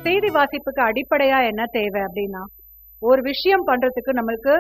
செய்தி வாசிப்புக்கு அடிப்படையா என்ன தேவை அப்படின்னா, ஒரு விஷயம் பண்றதுக்கு நம்மளுக்கு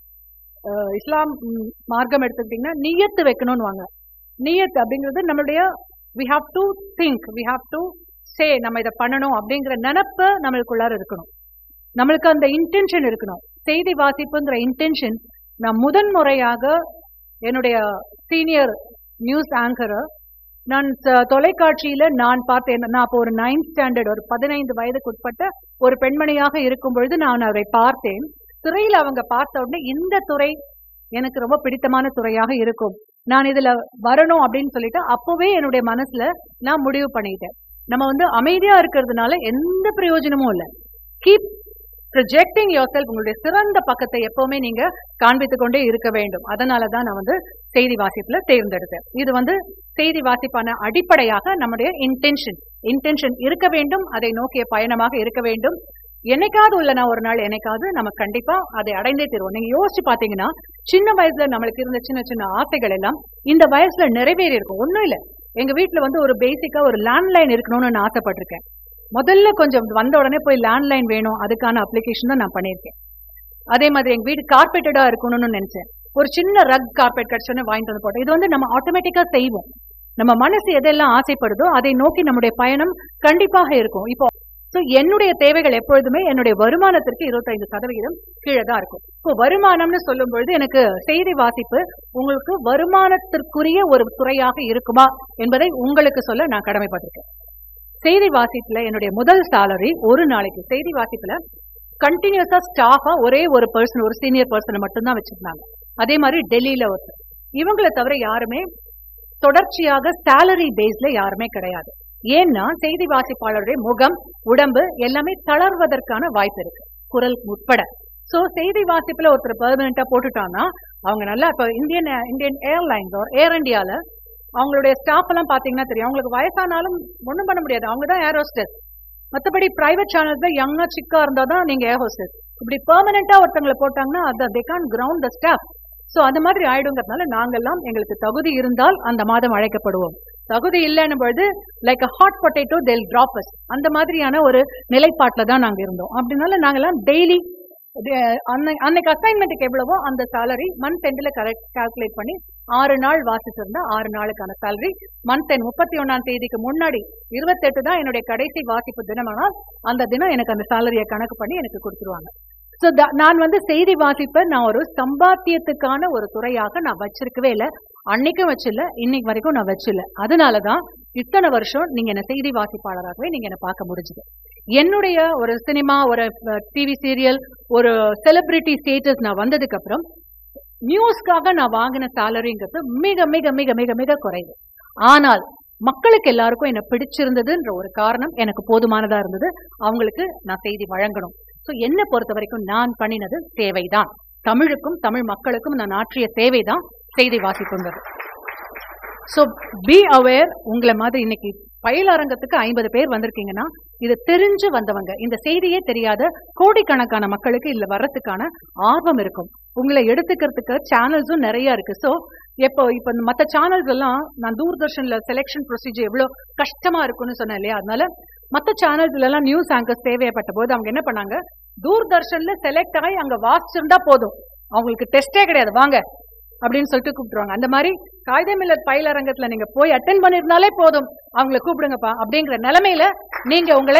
இஸ்லாம் மார்க்கம் எடுத்துக்கிட்டீங்கன்னா நியத்து வைக்கணும்னு வாங்க. நியத் அப்படிங்கிறது நம்மளுடைய we have to think, we have to say, நம்ம இதை பண்ணணும் அப்படிங்கிற நினைப்பு நம்மளுக்குள்ளார இருக்கணும். நம்மளுக்கு அந்த இன்டென்ஷன் இருக்கணும். செய்தி வாசிப்புங்கிற இன்டென்ஷன் நான் முதன்முறையாக என்னுடைய சீனியர் நியூஸ் ஆங்கரை நான் தொலைக்காட்சியில நான் பார்த்தேன். நான் அப்போ ஒரு 9th ஸ்டாண்டர்ட், ஒரு 15 வயதுக்கு உட்பட்ட ஒரு பெண்மணியாக இருக்கும் பொழுது நான் அவரை பார்த்தேன். துறையில அவங்க பார்த்த உடனே இந்த துறை எனக்கு ரொம்ப பிடித்தமான துறையாக இருக்கும், நான் இதுல வரணும் அப்படின்னு சொல்லிட்டு அப்பவே என்னுடைய மனசுல நான் முடிவு பண்ணிட்டேன். நம்ம அமைதியா இருக்கிறதுனால எந்த பிரயோஜனமும் இல்லை. Keep projecting yourself. உங்களுடைய சிறந்த பக்கத்தை எப்பவுமே நீங்க காண்பித்து கொண்டே இருக்க வேண்டும். அதனாலதான் நான் செய்தி வாசிப்புல தேர்ந்தெடுத்தேன். இது செய்தி வாசிப்பான அடிப்படையாக நம்முடைய இன்டென்ஷன் இருக்க வேண்டும். அதை நோக்கிய பயணமாக இருக்க வேண்டும். என்னைக்காவது உள்ளனா ஒரு நாள் என்னைக்காவது நம்ம கண்டிப்பா அதை அடைந்தே தருவோம். நீங்க யோசிச்சு பாத்தீங்கன்னா, சின்ன வயசுல நம்மளுக்கு இருந்த சின்ன சின்ன ஆசைகள் எல்லாம் இந்த வயசுல நிறைவேறி இருக்கும். ஒண்ணும் இல்ல, எங்க வீட்டுல ஒரு பேசிக்கா ஒரு லேண்ட்லைன் இருக்கணும்னு நான் ஆசைப்பட்டிருக்கேன். முதல்ல கொஞ்சம் வந்த உடனே போய் லேண்ட்லைன் வேணும், அதுக்கான அப்ளிகேஷன் தான் நான் பண்ணியிருக்கேன். அதே மாதிரி எங்க வீடு கார்பெட்டடா இருக்கணும்னு நினைச்சேன். ஒரு சின்ன ரக் கார்பெட் கிடைச்சோன்னு வாங்கிட்டு வந்து போட்டேன். இது நம்ம ஆட்டோமேட்டிக்கா செய்வோம். நம்ம மனசு எதெல்லாம் ஆசைப்படுதோ அதை நோக்கி நம்முடைய பயணம் கண்டிப்பாக இருக்கும். இப்போ என்னுடைய தேவைகள் எப்பொழுதுமே என்னுடைய வருமானத்திற்கு 25% கீழே தான் இருக்கும். இப்போ வருமானம்னு சொல்லும் பொழுது எனக்கு செய்தி வாசிப்பு உங்களுக்கு வருமானத்திற்குரிய ஒரு துறையாக இருக்குமா என்பதை உங்களுக்கு சொல்ல நான் கடமைப்பட்டிருக்கேன். செய்தி வாசிப்புல என்னுடைய முதல் சாலரி ஒரு நாளைக்கு செய்தி வாசிப்புல கண்டினியூஸா ஸ்டாஃபா ஒரே ஒரு பர்சன், ஒரு சீனியர் பர்சனை மட்டும்தான் வச்சிருந்தாங்க. அதே மாதிரி டெல்லியில ஒருத்தர். இவங்களை தவிர யாருமே தொடர்ச்சியாக சாலரி பேஸ்ல யாருமே கிடையாது. ஏன்னா செய்தி வாசிப்பாளருடைய முகம், உடம்பு எல்லாமே தளர்வதற்கான வாய்ப்பு இருக்கு, குரல் உட்பட. சோ செய்தி வாசிப்புல ஒருத்தர் பெர்மனண்டா போட்டுட்டாங்கன்னா அவங்க நல்லா, இப்ப இந்தியன் ஏர்லைன்ஸ் ஏர் இந்தியால அவங்களுடைய ஸ்டாஃப் எல்லாம் பாத்தீங்கன்னா தெரியும், அவங்களுக்கு வயசானாலும் ஒண்ணும் பண்ண முடியாது, அவங்கதான் ஏர் ஹோஸ்டஸ். மற்றபடி பிரைவேட் சேனல்ஸ்ல யங்கா சிக்கா இருந்தாதான் நீங்க ஏர் ஹோஸ்டஸ். இப்படி பெர்மனண்டா ஒருத்தங்களை போட்டாங்கன்னா they can't ground the staff. So அந்த மாதிரி ஆயிடுங்கிறதுனால நாங்கெல்லாம் எங்களுக்கு தகுதி இருந்தால் அந்த மாதம் அழைக்கப்படுவோம். தகுதி இல்லைன்னு பொழுது like a hot potato they'll drop us. அந்த மாதிரியான ஒரு நிலைப்பாட்டுல தான் நாங்க இருந்தோம். அப்படினால நாங்கெல்லாம் டெய்லி அன்னைக்கு அசைன்மெண்ட்டுக்கு எவ்வளவோ அந்த சாலரி மந்த் எண்ட்ல கரெக்ட் கால்குலேட் பண்ணி 6 நாள் வாசிச்சிருந்தா 6 நாளுக்கான சாலரி மந்த் எண்ட் 31ஆம் தேதிக்கு முன்னாடி 28 தான் என்னுடைய கடைசி வாசிப்பு தினமானால் அந்த தினம் எனக்கு அந்த சாலரியை கணக்கு பண்ணி எனக்கு கொடுத்துருவாங்க. சோ நான் செய்தி வாசிப்பை நான் ஒரு சம்பாத்தியத்துக்கான ஒரு துறையாக நான் வச்சிருக்கவே இல்லை. அன்னைக்கும் வச்சில்ல, இன்னைக்கு வரைக்கும் நான் வச்சில்ல. அதனாலதான் இத்தனை வருஷம் நீங்க என்ன செய்தி வாசிப்பாளராகவே நீங்க என்ன பார்க்க முடிஞ்சது. என்னுடைய ஒரு சினிமா, ஒரு டிவி சீரியல், ஒரு செலிபிரிட்டி ஸ்டேட்டஸ் நான் வந்ததுக்கு அப்புறம் நியூஸ்க்காக நான் வாங்கின சாலரிங்கிறது மிக மிக மிக மிக மிக குறைவு. ஆனால் மக்களுக்கு எல்லாருக்கும் என்ன பிடிச்சிருந்ததுன்ற ஒரு காரணம் எனக்கு போதுமானதா இருந்தது. அவங்களுக்கு நான் செய்தி வழங்கணும். சோ என்ன பொறுத்த வரைக்கும் நான் பண்ணினது தேவைதான். தமிழுக்கும் தமிழ் மக்களுக்கும் நான் ஆற்றிய தேவைதான் செய்தி வாசிப்புங்கிறது. So be aware. உங்களை மாதிரி இன்னைக்கு பயிலரங்கத்துக்கு 50 பேர் வந்திருக்கீங்கன்னா இது தெரிஞ்சு வந்தவங்க. இந்த செய்தியே தெரியாத கோடிக்கணக்கான மக்களுக்கு இதுல வர்றதுக்கான ஆர்வம் இருக்கும். உங்களை எடுத்துக்கிறதுக்கு சேனல்ஸும் நிறைய இருக்கு. சோ இப்ப மற்ற சேனல்ஸ் எல்லாம் நான் தூர்தர்ஷன்ல செலெக்ஷன் ப்ரொசீஜர் எவ்வளவு கஷ்டமா இருக்குன்னு சொன்னேன் இல்லையா, அதனால மற்ற சேனல்ஸ்ல எல்லாம் நியூஸ் ஆங்கர்ஸ் தேவைப்பட்ட போது அவங்க என்ன பண்ணாங்க, தூர்தர்ஷன்ல செலக்ட் ஆகி அங்க வாசிச்சிருந்தா போதும், அவங்களுக்கு டெஸ்டே கிடையாது, வாங்க அப்படின்னு சொல்லிட்டு கூப்பிட்டுருவாங்க. அந்த மாதிரி காகிதமில்லத் பயிலரங்கத்துல நீங்க போய் அட்டென்ட் பண்ணிருந்தாலே போதும், அவங்களை கூப்பிடுங்கப்பா அப்படிங்கிற நிலைமையில நீங்க உங்களை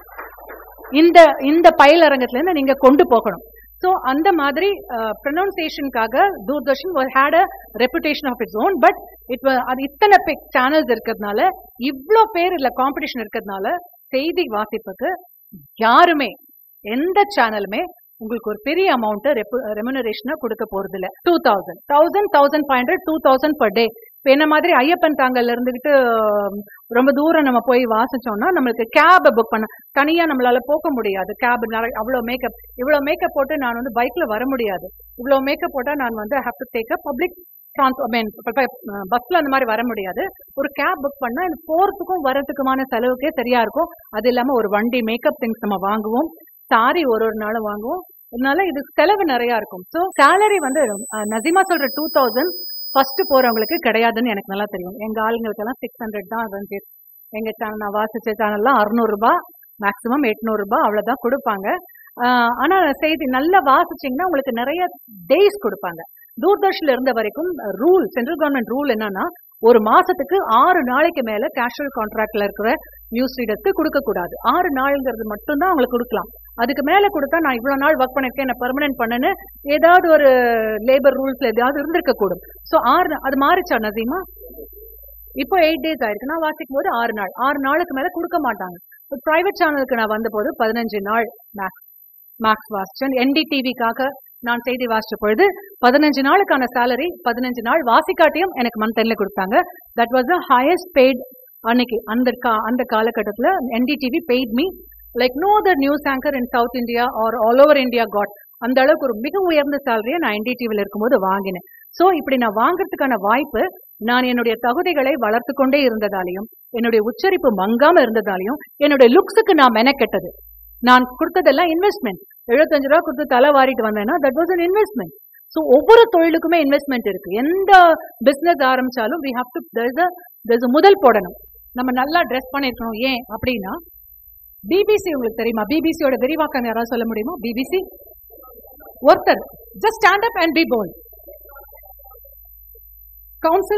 இந்த பயிலரங்கத்துல இருந்து நீங்க கொண்டு போகணும். சோ அந்த மாதிரி ப்ரொனவுன்சியேஷனுக்காக Doordarshan had a reputation of its own. But அது இத்தனை சேனல்ஸ் இருக்கிறதுனால, இவ்வளோ பேர் இல்ல காம்படிஷன் இருக்கிறதுனால செய்தி வாசிப்புக்கு யாருமே எந்த சேனலுமே உங்களுக்கு ஒரு பெரிய அமௌண்ட் ரெமுனரேஷனா கொடுக்க போறது இல்ல. 2000, 1500, 2000 per day. இப்ப என்ன மாதிரி ஐயப்பன் தாங்கல்ல இருந்துகிட்டு ரொம்ப தூரம் நம்ம போய் வாசிச்சோம்னா நம்மளுக்கு கேப் புக் பண்ண தனியா நம்மளால போக முடியாது. கேப் இவ்வளவு மேக்கப் போட்டு நான் பைக்ல வர முடியாது. இவ்வளவு மேக்கப் போட்டா நான் have to take a public பஸ்ல அந்த மாதிரி வர முடியாது. ஒரு கேப் புக் பண்ணா எனக்கு போறதுக்கும் வரதுக்குமான செலவுக்கே சரியா இருக்கும். அது இல்லாம ஒரு வண்டி மேக்கப் திங்ஸ் நம்ம வாங்குவோம், சாரி ஒரு நாளும் வாங்குவோம். அதனால இது செலவு நிறைய இருக்கும். சோ சேலரி நசிமா சொல்ற 2000 ஃபர்ஸ்ட் போறவங்களுக்கு கிடையாதுன்னு எனக்கு நல்லா தெரியும். எங்க ஆளுங்களுக்கு எல்லாம் 600 தான் வந்து. எங்க சேனல் நான் வாசிச்ச சேனல்லாம் 600 ரூபாய், மேக்ஸிமம் 800 ரூபாய் அவ்வளவுதான் கொடுப்பாங்க. ஆனா செய்தி நல்லா வாசிச்சீங்கன்னா உங்களுக்கு நிறைய டேஸ் கொடுப்பாங்க. தூர்தர்ஷன்ல இருந்த வரைக்கும் ரூல், சென்ட்ரல் கவர்மெண்ட் ரூல் என்னன்னா, ஒரு மாசத்துக்கு 6 நாளைக்கு மேல கேஷுவல் கான்ட்ராக்ட்ல இருக்கிற நியூஸ் ரீடர்ஸ்க்கு கொடுக்க கூடாது. 6 நாள்ங்கிறது மட்டும்தான் அவங்களுக்கு கொடுக்கலாம். அதுக்கு மேல கொடுத்தா நான் இவ்வளவு நாள் ஒர்க் பண்ணிருக்கேன், என்ன பெர்மனன்ட் பண்ணுன்னு ஏதாவது ஒரு லேபர் ரூல்ஸ்ல ஏதாவது இருந்திருக்க கூடும். சோ 6 அது மாறிச்சா நசீமா? இப்போ 8 days ஆயிருக்கு. நான் வாசிக்கும் போது 6 நாள். 6 நாளுக்கு மேல கொடுக்க மாட்டாங்க. பிரைவேட் சேனலுக்கு நான் வந்த போது 15 நாள் மேக்ஸ் வாசிச்சேன். NDTVக்காக நான் செய்தி வாசிச்ச பொழுது 15 நாளுக்கான சேலரி 15 நாள் வாசிக்காட்டியும் எனக்கு மந்த் எண்ட்ல கொடுத்தாங்க. That was the highest paid அன்னைக்கு அந்த காலகட்டத்துல. NDTV paid me like no other news anchor in South India or all over India got. அந்த அளவுக்கு ஒரு மிக உயர்ந்த சேலரியை நான் NDTVல இருக்கும்போது வாங்கினேன். சோ இப்படி நான் வாங்குறதுக்கான வாய்ப்பு நான் என்னுடைய தகுதிகளை வளர்த்து கொண்டே இருந்ததாலையும், என்னுடைய உச்சரிப்பு மங்காம இருந்ததாலையும், என்னுடைய லுக்ஸுக்கு நான் மெனக்கெட்டது. நான் கொடுத்ததெல்லாம் இன்வெஸ்ட்மெண்ட். 75 ரூபா கொடுத்து தலை வாரிட்டு வந்தேன்னா that was an investment. So ஒவ்வொரு தொழிலுக்குமே இன்வெஸ்ட்மெண்ட் இருக்கு. எந்த பிசினஸ் ஆரம்பிச்சாலும் we have to there's a முதல் போடணும். நம்ம நல்லா ட்ரெஸ் பண்ணிருக்கணும். ஏன் அப்படின்னா பிபிசி உங்களுக்கு தெரியுமா? பிபிசியோட விரிவாக்கம் யாராவது சொல்ல முடியுமா? பிபிசி ஒருத்தர் just stand up and be bold. Council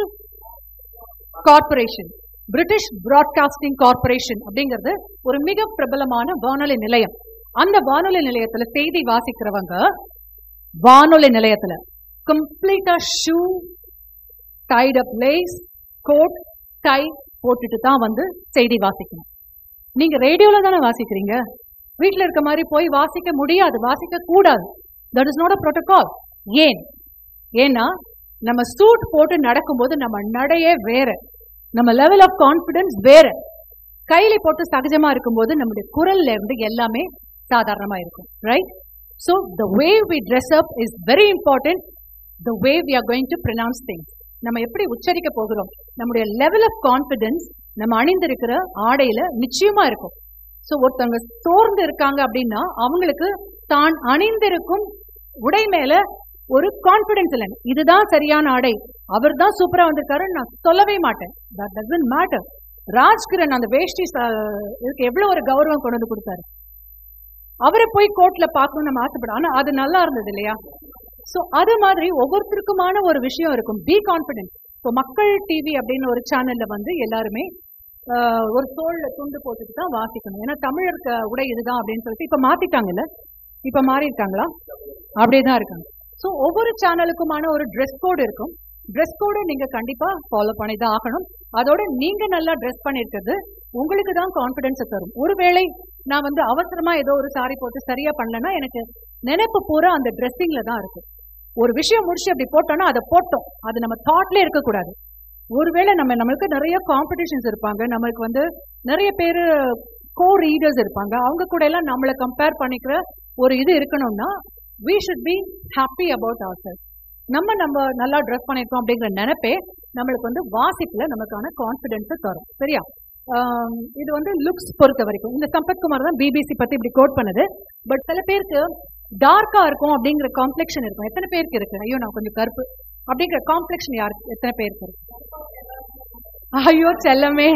corporation, British Broadcasting Corporation அப்படிங்கிறது ஒரு மிக பிரபலமான வானொலி நிலையம். அந்த வானொலி நிலையத்துல செய்தி வாசிக்கிறவங்க வானொலி நிலையத்துல கம்ப்ளீட்டா shoe, tight up lace, coat, tie போட்டுட்டு தான் வந்து செய்தி வாசிக்கணும். நீங்க ரேடியோல தானே வாசிக்கிறீங்க. வீட்டுல இருக்க மாதிரி போய் வாசிக்க முடியாது, வாசிக்க கூடாது. That is not a protocol. ஏன்னா நம்ம சூட் போட்டு நடக்கும்போது நம்ம நடையே வேற, நம்ம லெவல் ஆஃப் கான்பிடன்ஸ் வேற. கையில போட்டு சகஜமா இருக்கும்போது நம்முடைய குரல்ல இருந்து எல்லாமே சாதாரணமா இருக்கும். Right? So the way we dress up is very important. The way we are going to pronounce things. நம்ம எப்படி உச்சரிக்க போகிறோம், நம்முடைய லெவல் ஆஃப் கான்பிடன்ஸ் நம்ம அணிந்திருக்கிற ஆடையில நிச்சயமா இருக்கும். ஸோ ஒருத்தவங்க சோர்ந்து இருக்காங்க அப்படின்னா அவங்களுக்கு தான் அணிந்திருக்கும் உடை மேல ஒரு கான்பிடன்ஸ் இல்லை. இதுதான் சரியான ஆடை, அவர் தான் சூப்பரா வந்திருக்காரு நான் சொல்லவே மாட்டேன். that doesn't matter. ராஜ்கிரண் அந்த வேஷ்டி இதுக்கு எவ்வளவு ஒரு கௌரவம் கொண்டு வந்து கொடுத்தாரு. அவரை போய் கோர்ட்ல பார்க்கணும்னு நம்ம ஆசைப்படும், ஆனா அது நல்லா இருந்தது இல்லையா? சோ அது மாதிரி ஒவ்வொருத்தருக்குமான ஒரு விஷயம் இருக்கும். Be confident. இப்போ மக்கள் டிவி அப்படின்னு ஒரு சேனல்ல வந்து எல்லாருமே ஒரு தோல்ல துண்டு போட்டுட்டு தான் வாசிக்கணும். ஏன்னா தமிழருக்கு உடை இதுதான் அப்படின்னு சொல்லிட்டு இப்ப மாத்திட்டாங்கல்ல, இப்ப மாறி இருக்காங்களா? அப்படியேதான் இருக்காங்க. ஸோ ஒவ்வொரு சேனலுக்குமான ஒரு ட்ரெஸ் கோடு இருக்கும். ட்ரெஸ் கோடு நீங்க கண்டிப்பா ஃபாலோ பண்ணி தான் ஆகணும். அதோட நீங்க நல்லா ட்ரெஸ் பண்ணிருக்கிறது உங்களுக்கு தான் கான்பிடன்ஸை தரும். ஒருவேளை நான் வந்து அவசரமா ஏதோ ஒரு சாரி போட்டு சரியா பண்ணலன்னா எனக்கு நினைப்பு பூரா அந்த ட்ரெஸ்ஸிங்ல தான் இருக்கும். ஒரு விஷயம் முடிச்சு அப்படி போட்டோம்னா அதை போட்டோம், அது நம்ம தாட்ல இருக்கக்கூடாது. ஒருவேளை நம்மளுக்கு நிறைய காம்படிஷன்ஸ் இருப்பாங்க, நம்மளுக்கு வந்து நிறைய பேரு கோ ரீடர்ஸ் இருப்பாங்க, அவங்க கூட எல்லாம் நம்மளை கம்பேர் பண்ணிக்கிற ஒரு இது இருக்கணும்னா we should be happy about ourselves. நம்ம நல்லா ட்ரெஸ் பண்ணிருக்கோம் அப்படிங்கிற நினைப்பே நம்மளுக்கு வந்து வாசிப்புல நமக்கான கான்பிடன்ஸை தரும். சரியா? இது வந்து லுக்ஸ் பொறுத்த வரைக்கும். இந்த சம்பத்குமார் தான் பிபிசி பத்தி இப்படி கோட் பண்ணது. பட் சில பேருக்கு டார்க்கா இருக்கும் அப்படிங்கிற காம்ப்ளெக்ஷன் இருக்கும். எத்தனை பேருக்கு இருக்கு? ஐயோ நான் கொஞ்சம் கருப்பு அப்படிங்கிற காம்ப்ளெக்ஷன் யாருக்கு எத்தனை பேருக்கு இருக்கு? ஐயோ செல்லமே.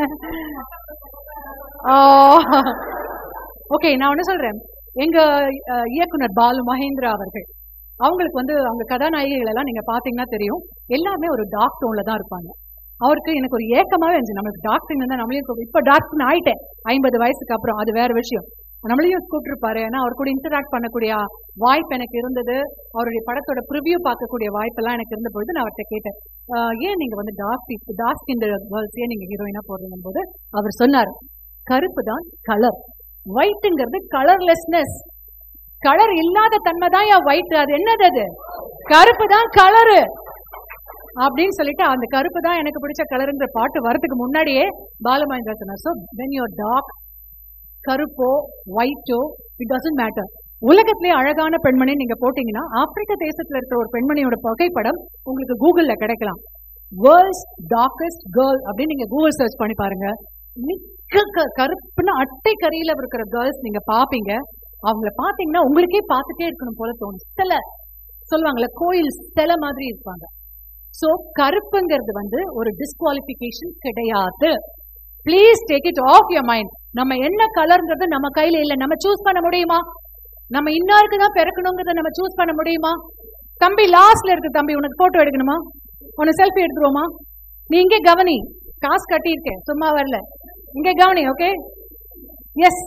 ஓகே, நான் ஒண்ணு சொல்றேன். எங்க இயக்குனர் பாலு மகேந்திரா அவர்கள், அவங்களுக்கு வந்து அவங்க கதாநாயகிகள் எல்லாம் நீங்க பாத்தீங்கன்னா தெரியும், எல்லாமே ஒரு டார்க் டோன்ல தான் இருப்பாங்க. அவருக்கு எனக்கு ஒரு ஏக்கமாவே இருந்துச்சு, நம்மளுக்கு டாக்டரிங் இருந்தா நம்மளையும், இப்ப டாக்டர் ஆயிட்டேன் 50 வயசுக்கு அப்புறம், அது வேற விஷயம். நம்மளையும் கூப்பிட்டுருப்பாரு. ஏன்னா அவர் கூட இன்டராக்ட் பண்ணக்கூடிய வாய்ப்பு எனக்கு இருந்தது. அவருடைய படத்தோட ப்ரிவியூ பார்க்கக்கூடிய வாய்ப்பெல்லாம் எனக்கு இருந்த பொழுது நான் அவர்கிட்ட கேட்டேன், ஏன் நீங்க வந்து டார்க் ஸ்கின் கேர்ள்ஸே நீங்க ஹீரோயினா போடுறீங்க போது அவர் சொன்னார், கருப்பு தான் கலர், ஒயிட்ங்கிறது கலர்லெஸ்னஸ், கலர் இல்லாத தன்மை தான் ஒயிட், அது என்னது? அது கருப்பு தான் கலரு அப்படின்னு சொல்லிட்டு, அந்த கருப்பு தான் எனக்கு பிடிச்ச கலருங்கிற பாட்டு வரதுக்கு முன்னாடியே பாலமகேந்திரா சொன்னார். ஸோ வென் யூர் டார்க், கருப்போ ஒயிட்டோ இட் டசன்ட் மேட்டர். உலகத்திலே அழகான பெண்மணி நீங்க போட்டீங்கன்னா ஆப்பிரிக்க தேசத்துல இருக்கிற ஒரு பெண்மணியோட புகைப்படம் உங்களுக்கு கூகுள்ல கிடைக்கலாம். வேர்ல்ட்ஸ் டார்க்கஸ்ட் கேர்ள் அப்படின்னு நீங்க கூகுள் சர்ச் பண்ணி பாருங்க. மிக்க கருப்புன்னு அட்டை கரியில இருக்கிற கேர்ள்ஸ் நீங்க பாப்பீங்க. அவங்கள பாத்தீங்கன்னா உங்களுக்கே பார்த்துட்டே இருக்கணும் போல தோணும். சில சொல்லுவாங்கல்ல, கோயில் சில மாதிரி இருப்பாங்க. சோ கருப்புங்கிறது வந்து ஒரு டிஸ்குவாலிபிகேஷன் கிடையாது. Please take it off your mind. நம்ம என்ன கலர்ங்கிறது நம்ம கையில இல்ல. நம்ம சூஸ் பண்ண முடியுமா? நம்ம இன்னாருக்கு தான் பிறக்கணுங்கிறத நம்ம சூஸ் பண்ண முடியுமா? தம்பி லாஸ்ட்ல இருக்கு தம்பி, உனக்கு போட்டோ எடுக்கணுமா? உனக்கு செல்ஃபி எடுத்துருவோமா? நீ இங்கே கவனி, காசு கட்டியிருக்கேன் சும்மா வரல, இங்கே கவனி. Okay, yes.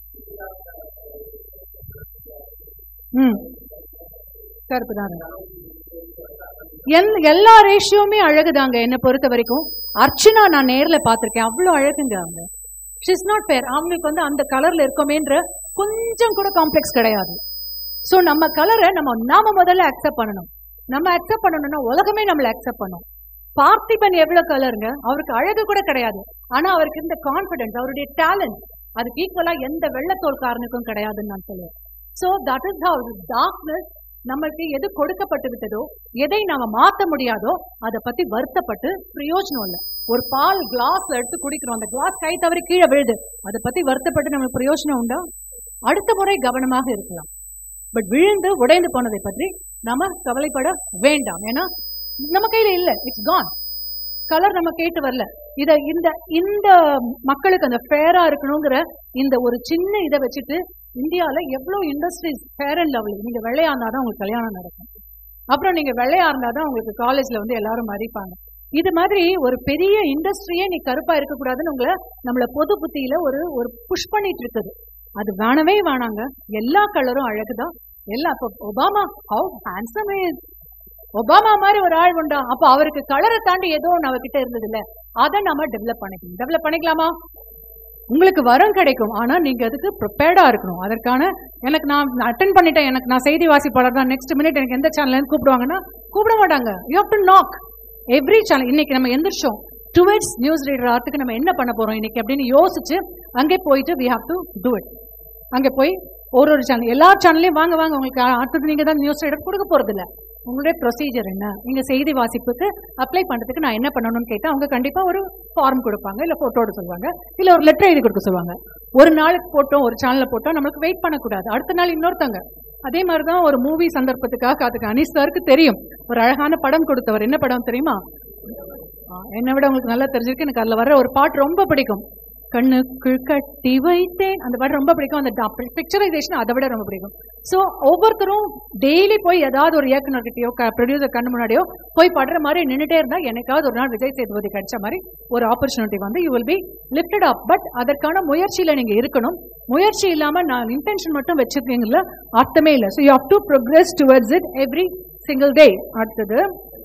கருப்பு தாங்க. எல்லா ரேஷியோமே அழகுதாங்க என்ன பொறுத்த வரைக்கும். அர்ச்சனா நான் நேர்ல பாத்திருக்கேன், அவ்வளவு அழகுங்க அவங்க. She's not fair. அவங்களுக்கு வந்து அந்த கலர்ல இருக்கோமேன்ற கொஞ்சம் கூட காம்ப்ளெக்ஸ் கிடையாது. சோ நம்ம கலரை நாம முதல்ல அக்செப்ட் பண்ணணும். நம்ம அக்செப்ட் பண்ணணும்னா உலகமே நம்மள அக்செப்ட் பண்ணும். பார்த்திபன் எவ்வளவு கலருங்க, அவருக்கு அழகு கூட கிடையாது. ஆனா அவருக்கு இந்த கான்பிடன்ஸ், அவருடைய டேலண்ட் அதுக்கு ஈக்குவலா எந்த வெள்ளத்தோல்காரனுக்கும் கிடையாதுன்னு நான் சொல்லுவேன். So that is how darkness. நம்மளுக்கு எது கொடுக்கப்பட்டு விட்டதோ, எதை நாம மாத்த முடியாதோ அதை பத்தி வருத்தப்பட்டு பிரயோஜனம் இல்லை. ஒரு பால் கிளாஸ்ல எடுத்து குடிக்கிறோம், அந்த கிளாஸ் கை தவறி கீழே விழுது, அதை பத்தி வருத்தப்பட்டு நமக்கு பிரயோஜனம் உண்டா? அடுத்த முறை கவனமாக இருக்கலாம். பட் விழுந்து உடைந்து போனதை பற்றி நாம கவலைப்பட வேண்டாம். ஏன்னா நம்ம கையில இல்ல, இட்ஸ் கான். கலர் நம்ம கேட்டு வரல. இந்த மக்களுக்கு அந்த ஃபேரா இருக்கணுங்கிற இந்த ஒரு சின்ன இதை வச்சுட்டு இந்தியால எவ்வளவு இண்டஸ்ட்ரீஸ் ஃபேர் அண்ட் லவ்லி. நீங்க வெள்ளையா இருந்தாதான் உங்களுக்கு கல்யாணம் நடக்கும், அப்புறம் நீங்க வெள்ளையா இருந்தாதான் உங்களுக்கு காலேஜ்ல வந்து எல்லாரும் மதிப்பாங்க. இது மாதிரி ஒரு பெரிய இண்டஸ்ட்ரியே நீ கருப்பா இருக்கக்கூடாதுன்னு நம்மள பொது புத்தியில ஒரு புஷ் பண்ணிட்டு இருக்குது. அது வேணவே வேணாங்க. எல்லா கலரும் அழகுதான். இப்போ Obama how handsome is. Obama மாதிரி ஒரு ஆள் உண்டா? அப்ப அவருக்கு கலரை தாண்டி ஏதோ ஒன்று அவர்கிட்ட இருந்தது இல்ல, அதை நம்ம டெவலப் பண்ணிக்கலாமா? உங்களுக்கு வரம் கிடைக்கும், ஆனா நீங்க அதுக்கு ப்ரிப்பேர்டா இருக்கணும். அதற்கான நான் அட்டென்ட் பண்ணிட்டேன், நான் செய்தி வாசிப்பாளர் தான், நெக்ஸ்ட் மினிட் எனக்கு எந்த சேனல் கூப்பிடுவாங்கன்னா கூப்பிட மாட்டாங்க. You have to knock every channel. இன்னைக்கு நம்ம எந்திரிச்சோம் டுவர்ட்ஸ் நியூஸ் ரீடர் ஆர்ட்டுக்கு நம்ம என்ன பண்ண போறோம் இன்னைக்கு அப்படின்னு யோசிச்சு அங்கே போயிட்டு we have to do it. அங்கே போய் ஒரு சேனல், எல்லா சேனல்லையும் வாங்க உங்களுக்கு அடுத்தது நீங்க தான் நியூஸ் ரீடர் கொடுக்க போறது இல்லை. உங்களுடைய ப்ரொசீஜர் என்ன, நீங்க செய்தி வாசிப்புக்கு அப்ளை பண்றதுக்கு நான் என்ன பண்ணணும்னு கேட்டா அவங்க கண்டிப்பா ஒரு ஃபார்ம் கொடுப்பாங்க, இல்ல போட்டோட சொல்லுவாங்க, இல்ல ஒரு லெட்டர் எழுதி கொடுக்க சொல்லுவாங்க. ஒரு நாளுக்கு போட்டோம், ஒரு சேனல்ல போட்டோம், நம்மளுக்கு வெயிட் பண்ணக்கூடாது. அடுத்த நாள் இன்னொருத்தங்க. அதே மாதிரிதான் ஒரு மூவி சந்தர்ப்பத்துக்காக அதுக்கு அனீஸ் சாருக்கு தெரியும், ஒரு அழகான படம் கொடுத்தவர். என்ன படம் தெரியுமா? என்னை விட உங்களுக்கு நல்லா தெரிஞ்சிருக்கு. எனக்கு அதுல வர ஒரு பாட்டு ரொம்ப பிடிக்கும், கண்ணுக்குள் கட்டி வைத்தேன். அந்த பாட்டு ரொம்ப பிடிக்கும். அந்த பிக்சரைசேஷன் அதை விட ரொம்ப பிடிக்கும். ஸோ ஒவ்வொருத்தரும் டெய்லி போய் ஏதாவது ஒரு இயக்குநர்கிட்டயோ ப்ரொடியூசர் கண்ணு முன்னாடியோ போய் படுற மாதிரி நின்றுட்டே இருந்தா எனக்காவது ஒரு நாள் விஜய் சேதுபதி கிடைச்ச மாதிரி ஒரு ஆப்பர்ச்சுனிட்டி வந்து you will be lifted up. But அதற்கான முயற்சியில நீங்க இருக்கணும். முயற்சி இல்லாம நான் இன்டென்ஷன் மட்டும் வச்சிருக்கீங்களா அர்த்தமே இல்லை. So you have to progress towards it every single day. அடுத்தது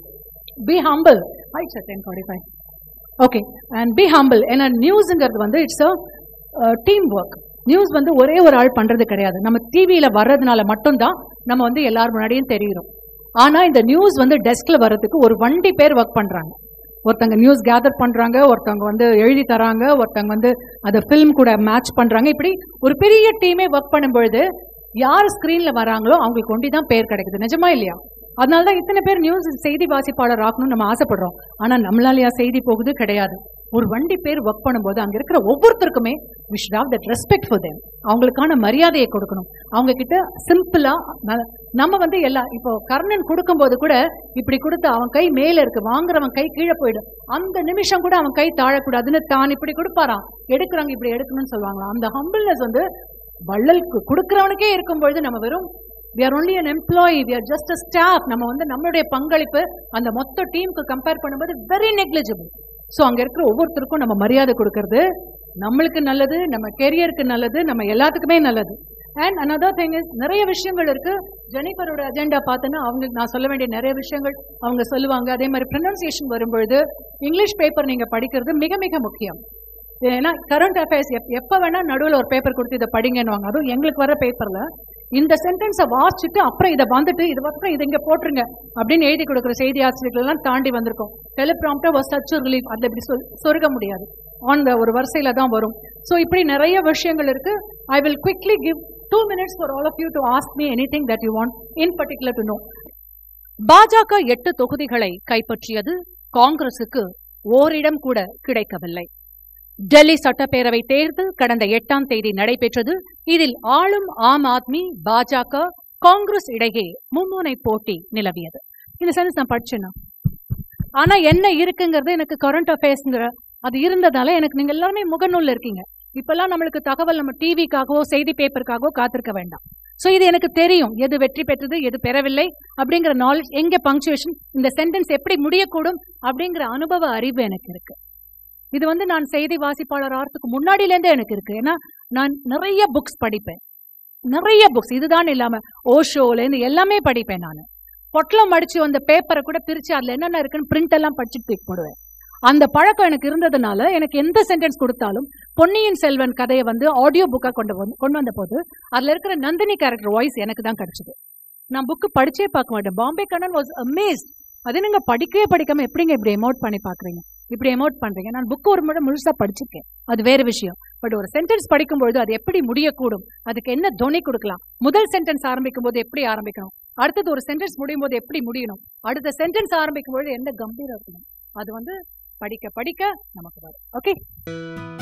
be humble. 10:45. Okay, and be humble. ஏன்னா நியூஸ்ங்கிறது வந்து it's a team work. News வந்து ஒரே ஒரு ஆள் பண்றது கிடையாது. நம்ம டிவியில வர்றதுனால மட்டும்தான் நம்ம வந்து எல்லாரும் முன்னாடியும் தெரியும். ஆனா இந்த நியூஸ் வந்து டெஸ்க்ல வர்றதுக்கு ஒரு 20 பேர் ஒர்க் பண்றாங்க. ஒருத்தங்க நியூஸ் கேதர் பண்றாங்க, ஒருத்தவங்க வந்து எழுதி தராங்க, ஒருத்தவங்க வந்து அதை ஃபில்ம் கூட மேட்ச் பண்றாங்க. இப்படி ஒரு பெரிய டீமே ஒர்க் பண்ணும்பொழுது யார் ஸ்கிரீன்ல வராங்களோ அவங்களுக்கு ஒண்டிதான் பேர் கிடைக்குது. நிஜமா இல்லையா? அதனாலதான் இத்தனை பேர் நியூஸ் செய்தி வாசிப்பாளர் ஆகணும்னு நம்ம ஆசைப்படுறோம். ஆனா நம்மளாலயா செய்தி போகுது? கிடையாது. ஒரு 20 பேர் ஒர்க் பண்ணும்போது அங்க இருக்கிற ஒவ்வொருத்தருக்குமே we should have that respect for them. அவங்களுக்கான மரியாதையை கொடுக்கணும். அவங்க கிட்ட சிம்பிளா நம்ம வந்து இப்போ கர்ணன் கொடுக்கும் போது கூட இப்படி கொடுத்து அவன் கை மேல இருக்கு, வாங்குறவன் கை கீழே போயிடும், அந்த நிமிஷம் கூட அவன் கை தாழக்கூடாதுன்னு தான் இப்படி கொடுப்பாராம். எடுக்கிறவங்க இப்படி எடுக்கணும்னு சொல்லுவாங்களாம். அந்த ஹம்பிள்னஸ் வந்து வள்ளலுக்கு கொடுக்கிறவனுக்கே இருக்கும் பொழுது நம்ம வெறும் we are only an employee, we are just a staff. நம்ம வந்து நம்மளுடைய பங்களிப்பு அந்த மொத்த டீமுக்கு கம்பேர் பண்ணும்போது வெரி நெக்லிஜிபிள். ஸோ அங்க இருக்கிற ஒவ்வொருத்தருக்கும் நம்ம மரியாதை கொடுக்கறது நம்மளுக்கு நல்லது, நம்ம கெரியருக்கு நல்லது, நம்ம எல்லாத்துக்குமே நல்லது. அண்ட் another thing is நிறைய விஷயங்கள் இருக்கு. ஜெனிஃபரோட அஜெண்டா பார்த்தோன்னா அவங்களுக்கு நான் சொல்ல வேண்டிய நிறைய விஷயங்கள் அவங்க சொல்லுவாங்க. அதே மாதிரி ப்ரொனன்சியேஷன் வரும்பொழுது இங்கிலீஷ் பேப்பர் நீங்க படிக்கிறது மிக மிக முக்கியம். ஏன்னா கரண்ட் அஃபேர்ஸ் எப்ப வேணா நடுவில் ஒரு பேப்பர் கொடுத்து இதை படிங்கன்னுவாங்க. அதுவும் எங்களுக்கு வர பேப்பர்ல இந்த சென்டென்ஸை வாசிச்சுட்டு அப்புறம் இதை வந்துட்டு இதுக்கப்புறம் இதை இங்க போட்டுருங்க அப்படின்னு எழுதி கொடுக்குற செய்தி ஆசிரியர்கள் எல்லாம் தாண்டி வந்திருக்கோம். Teleprompter was such a relief. அதுல இப்படி சொருக முடியாது, அந்த ஒரு வரிசையில தான் வரும். ஸோ இப்படி நிறைய விஷயங்கள் இருக்கு. I will quickly give 2 minutes for all of you to ask me anything that you want in particular to know. பாஜக 8 தொகுதிகளை கைப்பற்றியது. காங்கிரசுக்கு ஓரிடம் கூட கிடைக்கவில்லை. டெல்லி சட்டப்பேரவை தேர்தல் கடந்த 8ஆம் தேதி நடைபெற்றது. இதில் ஆளும் ஆம் ஆத்மி, பாஜக, காங்கிரஸ் இடையே மும்முனை போட்டி நிலவியது. இந்த சென்ஸ் நான் படிச்சேன்னா, ஆனா என்ன இருக்குங்கிறது எனக்கு கரண்ட் அஃபேர்ஸ்ங்கிற அது இருந்ததால எனக்கு நீங்க எல்லாருமே முகநூல்ல இருக்கீங்க. இப்பெல்லாம் நம்மளுக்கு தகவல் நம்ம டிவிக்காகவோ செய்தி பேப்பருக்காகவோ காத்திருக்க வேண்டாம். ஸோ இது எனக்கு தெரியும், எது வெற்றி பெற்றது எது பெறவில்லை அப்படிங்கிற நாலேஜ், எங்க பங்க்சுவேஷன், இந்த சென்டென்ஸ் எப்படி முடியக்கூடும் அப்படிங்கிற அனுபவ அறிவு எனக்கு இருக்கு. இது வந்து நான் செய்தி வாசிப்பாளர் ஆகிறதுக்கு முன்னாடியிலேருந்தே எனக்கு இருக்கு. ஏன்னா நான் நிறைய புக்ஸ் படிப்பேன், நிறைய புக்ஸ், இதுதான் இல்லாம ஓஷோலேருந்து எல்லாமே படிப்பேன். நான் பொட்டலம் அடிச்சு வந்த பேப்பரை கூட பிரிச்சு அதுல என்னென்ன இருக்குன்னு பிரிண்ட் எல்லாம் படிச்சுட்டு தூக்கி போடுவேன். அந்த பழக்கம் எனக்கு இருந்ததுனால எனக்கு எந்த சென்டென்ஸ் கொடுத்தாலும் பொன்னியின் செல்வன் கதையை வந்து ஆடியோ புக்கா கொண்டு வந்த போது அதுல இருக்கிற நந்தினி கேரக்டர் வாய்ஸ் எனக்கு தான் கிடைச்சது. நான் புக்கு படிச்சே பார்க்க மாட்டேன். Bombay Kannan was amazed. அது நீங்க படிக்கவே படிக்காம எப்படிங்க இப்படி எமோட் பண்ணி பாக்குறீங்க, இப்படி எமோட் பண்றீங்க. நான் புக்கு ஒரு முறை முழுசா படிச்சிருக்கேன், அது வேற விஷயம். பட் ஒரு சென்டென்ஸ் படிக்கும்போது அது எப்படி முடியக்கூடும், அதுக்கு என்ன துணை கொடுக்கலாம், முதல் சென்டென்ஸ் ஆரம்பிக்கும் போது எப்படி ஆரம்பிக்கணும், அடுத்தது ஒரு சென்டென்ஸ் முடியும் போது எப்படி முடியணும், அடுத்த சென்டென்ஸ் ஆரம்பிக்கும் போது என்ன கம்பீரம் இருக்கணும், அது வந்து படிக்க படிக்க நமக்கு வரும். ஓகே.